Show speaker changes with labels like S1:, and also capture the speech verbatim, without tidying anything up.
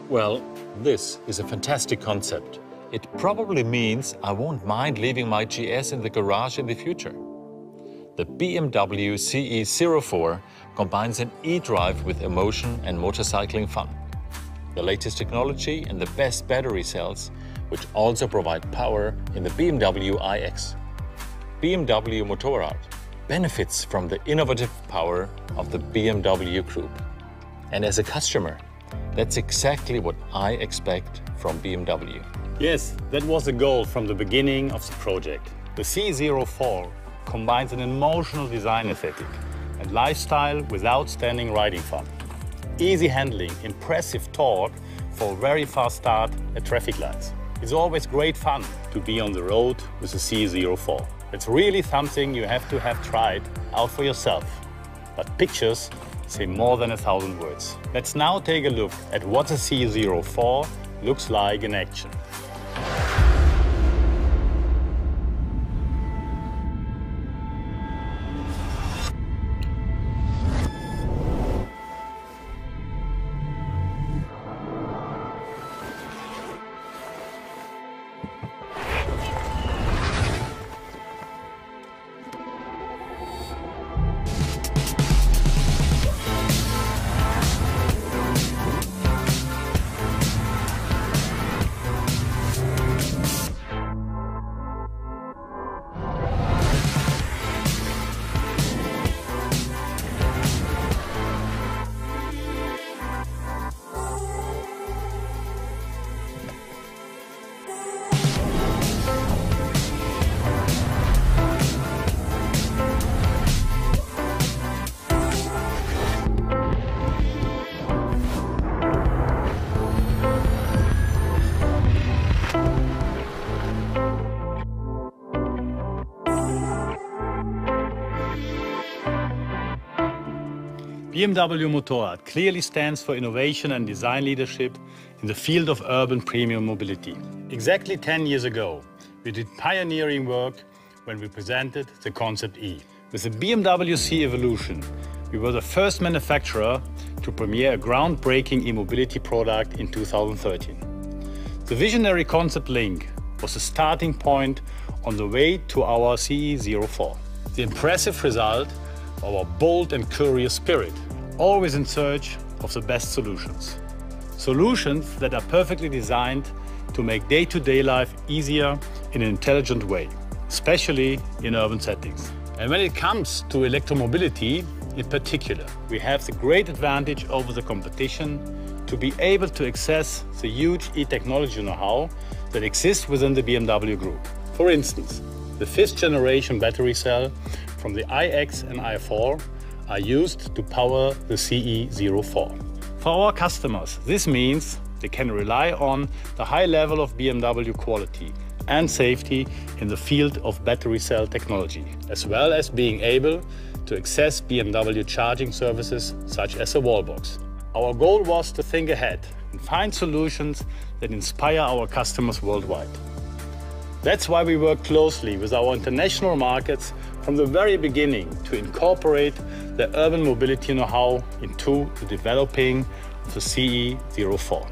S1: Well, this is a fantastic concept. It probably means I won't mind leaving my G S in the garage in the future. The B M W C E zero four combines an e-drive with emotion and motorcycling fun. The latest technology and the best battery cells, which also provide power in the B M W iX. B M W Motorrad benefits from the innovative power of the B M W Group. And as a customer, that's exactly what I expect from B M W.
S2: Yes, that was the goal from the beginning of the project. The C E zero four combines an emotional design aesthetic and lifestyle with outstanding riding fun. Easy handling, impressive torque for a very fast start at traffic lights. It's always great fun to be on the road with the C E zero four. It's really something you have to have tried out for yourself. But pictures say more than a thousand words. Let's now take a look at what the C E zero four looks like in action. B M W Motorrad clearly stands for innovation and design leadership in the field of urban premium mobility. Exactly ten years ago, we did pioneering work when we presented the Concept E. With the B M W C Evolution, we were the first manufacturer to premiere a groundbreaking e-mobility product in two thousand thirteen. The visionary Concept Link was the starting point on the way to our C E zero four. The impressive result of our bold and curious spirit, always in search of the best solutions. Solutions that are perfectly designed to make day-to-day life easier in an intelligent way, especially in urban settings. And when it comes to electromobility in particular, we have the great advantage over the competition to be able to access the huge e-technology know-how that exists within the B M W Group. For instance, the fifth generation battery cell from the iX and i four are used to power the C E zero four. For our customers, this means they can rely on the high level of B M W quality and safety in the field of battery cell technology, as well as being able to access B M W charging services such as a Wallbox. Our goal was to think ahead and find solutions that inspire our customers worldwide. That's why we work closely with our international markets from the very beginning to incorporate the urban mobility know-how into the developing of the C E zero four.